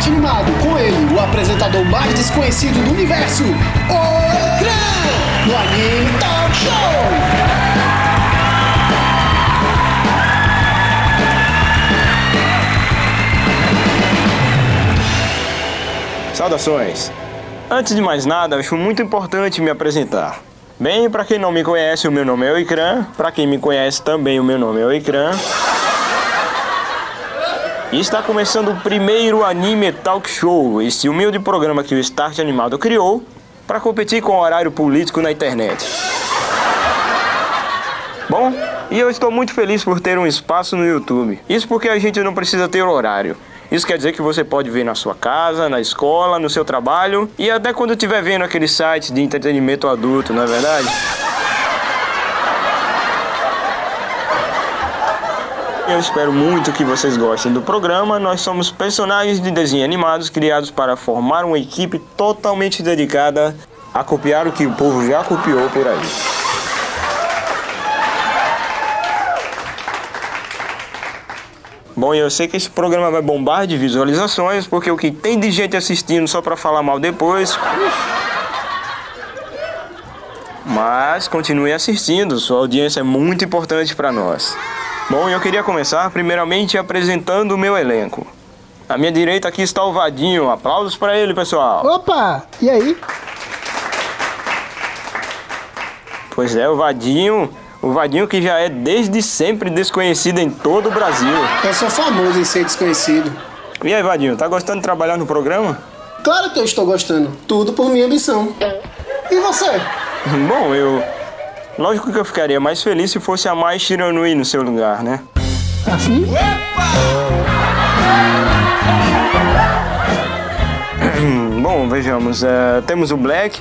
Start Animado, com ele, o apresentador mais desconhecido do universo, o Cran, no Anime Talk Show! Saudações! Antes de mais nada, acho muito importante me apresentar. Bem, para quem não me conhece, o meu nome é o Ikran. Para quem me conhece também, o meu nome é o Ikran. E está começando o primeiro Anime Talk Show, esse humilde programa que o Start Animado criou para competir com o horário político na internet. Bom, e eu estou muito feliz por ter um espaço no YouTube. Isso porque a gente não precisa ter horário. Isso quer dizer que você pode ver na sua casa, na escola, no seu trabalho e até quando estiver vendo aqueles sites de entretenimento adulto, não é verdade? Eu espero muito que vocês gostem do programa. Nós somos personagens de desenho animados criados para formar uma equipe totalmente dedicada a copiar o que o povo já copiou por aí. Bom, eu sei que esse programa vai bombar de visualizações, porque o que tem de gente assistindo só pra falar mal depois... Mas continue assistindo, sua audiência é muito importante pra nós. Bom, eu queria começar primeiramente apresentando o meu elenco. À minha direita aqui está o Vadinho, aplausos pra ele, pessoal. Opa, e aí? Pois é, o Vadinho que já é desde sempre desconhecido em todo o Brasil. Eu sou famoso em ser desconhecido. E aí, Vadinho, tá gostando de trabalhar no programa? Claro que eu estou gostando, tudo por minha ambição. E você? Bom, lógico que eu ficaria mais feliz se fosse a Mai Shiranui no seu lugar, né? Assim? Bom, vejamos, temos o Black.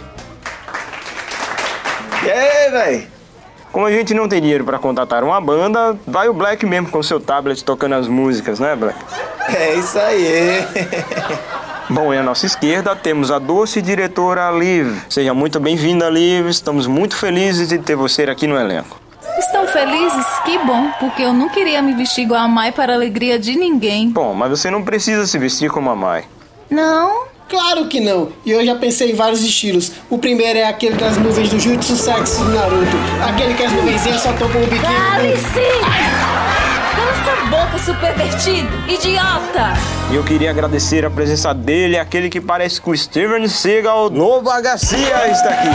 E aí, véi? Como a gente não tem dinheiro pra contratar uma banda, vai o Black mesmo com seu tablet tocando as músicas, né, Black? É isso aí. Bom, e à nossa esquerda temos a doce diretora Liv. Seja muito bem-vinda, Liv. Estamos muito felizes de ter você aqui no elenco. Estão felizes? Que bom, porque eu não queria me vestir igual a Mai para a alegria de ninguém. Bom, mas você não precisa se vestir como a Mai. Não? Claro que não, e eu já pensei em vários estilos. O primeiro é aquele das nuvens do Jutsu Sexy do Naruto. Aquele que as nuvenzinhas só tocam o biquíni. Cale-se! Cala essa boca, supervertido, idiota! E eu queria agradecer a presença dele, aquele que parece com o Steven Seagal, Nova Garcia está aqui.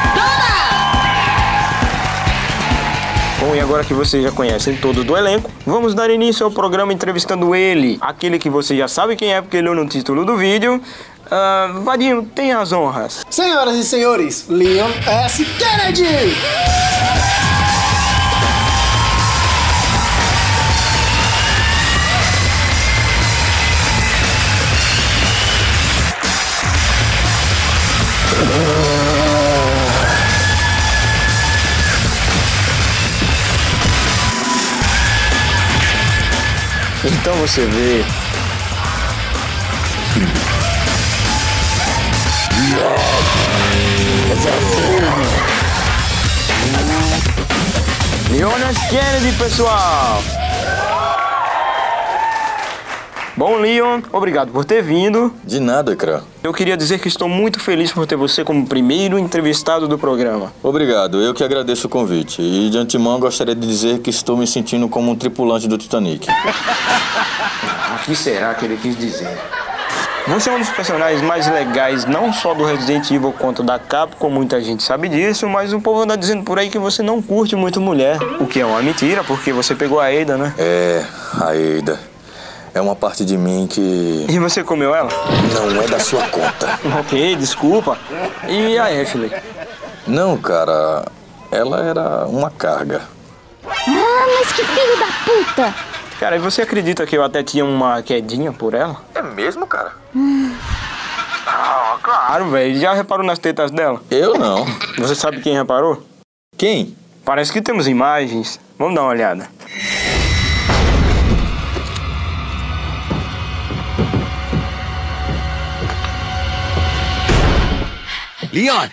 Bom, e agora que vocês já conhecem todos do elenco, vamos dar início ao programa entrevistando ele, aquele que você já sabe quem é porque leu no título do vídeo. Vadinho, tem as honras. Senhoras e senhores, Leon S. Kennedy! Então você vê. Leon S. Kennedy, pessoal! Bom, Leon, obrigado por ter vindo. De nada, Ikran. Eu queria dizer que estou muito feliz por ter você como primeiro entrevistado do programa. Obrigado, eu que agradeço o convite. E de antemão gostaria de dizer que estou me sentindo como um tripulante do Titanic. O que será que ele quis dizer? Você é um dos personagens mais legais, não só do Resident Evil quanto da Capcom, muita gente sabe disso, mas o povo anda dizendo por aí que você não curte muito mulher. O que é uma mentira, porque você pegou a Ada, né? É, a Ada. É uma parte de mim que... E você comeu ela? não é da sua conta. Ok, desculpa. E a Ashley? Não, cara, ela era uma carga. Ah, mas que filho da puta! Cara, e você acredita que eu até tinha uma quedinha por ela? É mesmo, cara? Ah, claro, velho. Já reparou nas tetas dela? Eu não. Você sabe quem reparou? Quem? Parece que temos imagens. Vamos dar uma olhada. Leon!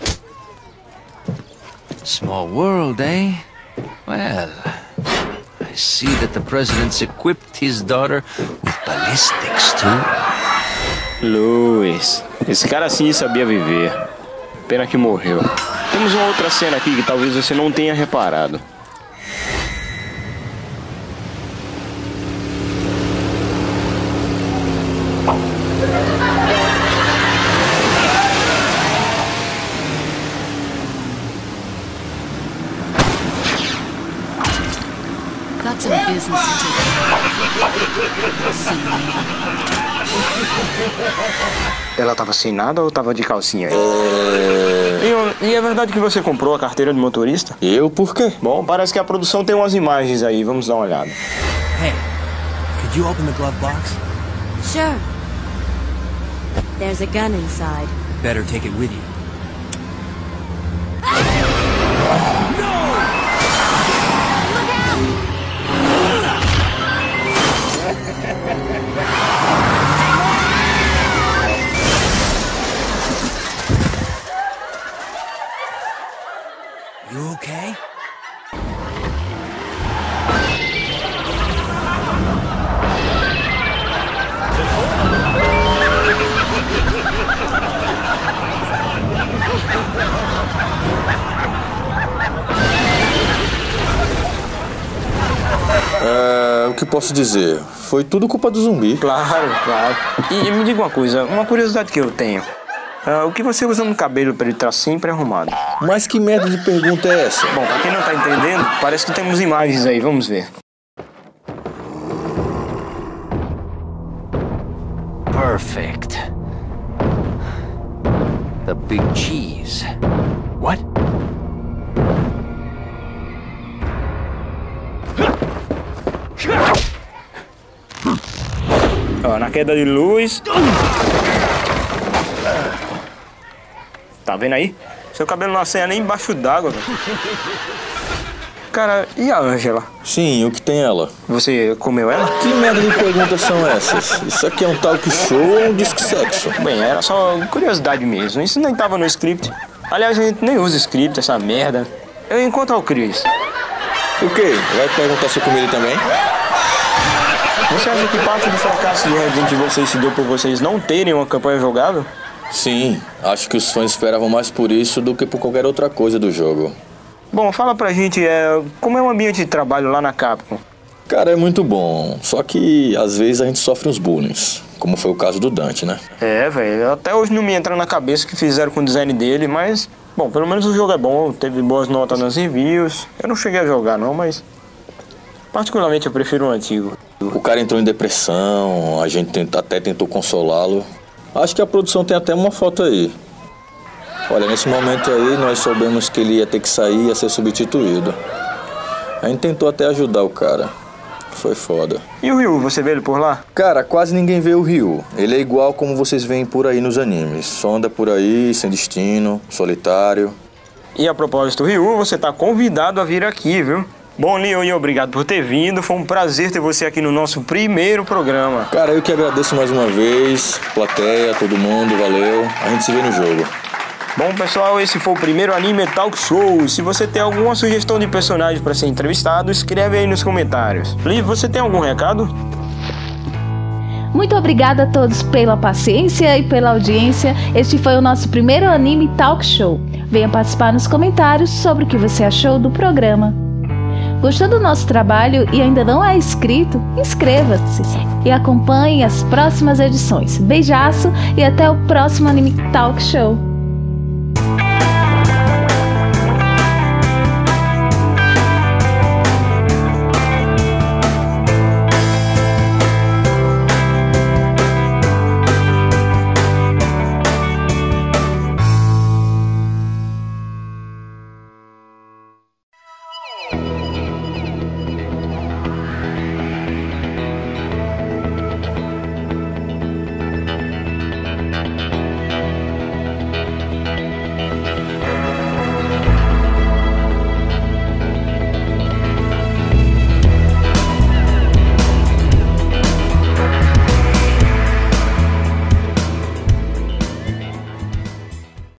Small world, eh? Well, I I see that the president's equipped his daughter with ballistics too. Luis, esse cara sim sabia viver. Pena que morreu. Temos uma outra cena aqui que talvez você não tenha reparado. Got some business to take. Ela tava sem nada ou tava de calcinha? E é verdade que você comprou a carteira de motorista? Eu? Por quê? Bom, parece que a produção tem umas imagens aí, vamos dar uma olhada. Hey, could you open the glove box? Sure. There's a gun inside. Better take it with you. You okay? O que posso dizer? Foi tudo culpa do zumbi. Claro, claro. E me diga uma coisa, uma curiosidade que eu tenho. O que você usa no cabelo para ele estar sempre arrumado? Mas que merda de pergunta é essa? Bom, pra quem não tá entendendo, parece que temos imagens aí, vamos ver. Perfect. The big cheese. What? Ó, na queda de luz. Tá vendo aí? Seu cabelo não assanha nem embaixo d'água, velho. Cara, e a Angela? Sim, o que tem ela? Você comeu ela? Que merda de perguntas são essas? Isso aqui é um talk show ou um disque sexo? Bem, era só curiosidade mesmo. Isso nem tava no script. Aliás, a gente nem usa script, essa merda. Eu encontro o Chris. O quê? Vai perguntar se eu comi ele também? Você acha que parte do fracasso do Resident Evil 6 se deu por vocês não terem uma campanha jogável? Sim, acho que os fãs esperavam mais por isso do que por qualquer outra coisa do jogo. Bom, fala pra gente, como é o ambiente de trabalho lá na Capcom? Cara, é muito bom, só que às vezes a gente sofre uns bullying, como foi o caso do Dante, né? É, velho, até hoje não me entra na cabeça o que fizeram com o design dele, mas... Bom, pelo menos o jogo é bom, teve boas notas nas reviews. Eu não cheguei a jogar não, mas... Particularmente eu prefiro o antigo. O cara entrou em depressão, a gente até tentou consolá-lo. Acho que a produção tem até uma foto aí. Olha, nesse momento aí nós soubemos que ele ia ter que sair e ia ser substituído. A gente tentou até ajudar o cara. Foi foda. E o Ryu, você vê ele por lá? Cara, quase ninguém vê o Ryu. Ele é igual como vocês veem por aí nos animes. Só anda por aí, sem destino, solitário. E a propósito, Ryu, você tá convidado a vir aqui, viu? Bom, Leon, obrigado por ter vindo. Foi um prazer ter você aqui no nosso primeiro programa. Cara, eu que agradeço mais uma vez. Plateia, todo mundo, valeu. A gente se vê no jogo. Bom, pessoal, esse foi o primeiro Anime Talk Show. Se você tem alguma sugestão de personagem para ser entrevistado, escreve aí nos comentários. Liv, você tem algum recado? Muito obrigada a todos pela paciência e pela audiência. Este foi o nosso primeiro Anime Talk Show. Venha participar nos comentários sobre o que você achou do programa. Gostou do nosso trabalho e ainda não é inscrito? Inscreva-se e acompanhe as próximas edições. Beijaço e até o próximo Anime Talk Show.